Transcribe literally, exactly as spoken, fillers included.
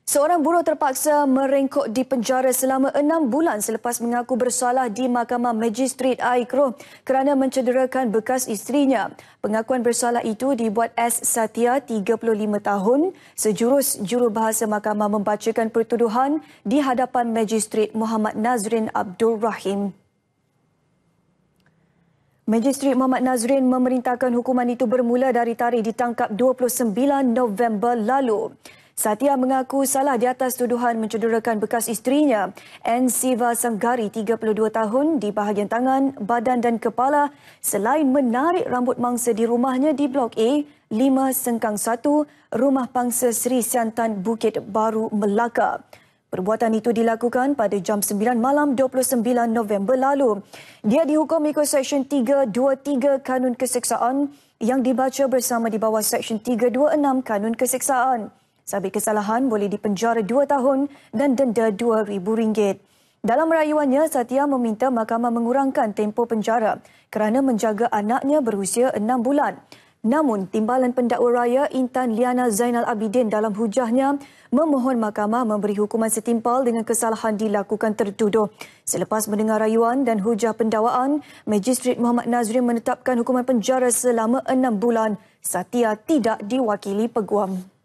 Seorang buruh terpaksa merengkok di penjara selama enam bulan selepas mengaku bersalah di Mahkamah Magistrat Air Keroh kerana mencederakan bekas isterinya. Pengakuan bersalah itu dibuat S. Satya, tiga puluh lima tahun, sejurus jurubahasa mahkamah membacakan pertuduhan di hadapan Magistrat Muhammad Nazrin Abdul Rahim. Magistrat Muhammad Nazrin memerintahkan hukuman itu bermula dari tarikh ditangkap dua puluh sembilan November lalu. Satya mengaku salah di atas tuduhan mencederakan bekas isterinya, N. Siva Sanggari, tiga puluh dua tahun, di bahagian tangan, badan dan kepala selain menarik rambut mangsa di rumahnya di Blok A, lima Sengkang satu, Rumah Pangsa Seri Siantan, Bukit Baru, Melaka. Perbuatan itu dilakukan pada jam sembilan malam dua puluh sembilan November lalu. Dia dihukum ikut Seksyen tiga dua tiga Kanun Keseksaan yang dibaca bersama di bawah Seksyen tiga dua enam Kanun Keseksaan. Sabit kesalahan boleh dipenjara dua tahun dan denda dua ribu ringgit. Dalam rayuannya, Satya meminta mahkamah mengurangkan tempoh penjara kerana menjaga anaknya berusia enam bulan. Namun, Timbalan Pendakwa Raya Intan Liana Zainal Abidin dalam hujahnya memohon mahkamah memberi hukuman setimpal dengan kesalahan dilakukan tertuduh. Selepas mendengar rayuan dan hujah pendakwaan, Magistrat Muhammad Nazrin menetapkan hukuman penjara selama enam bulan. Satya tidak diwakili peguam.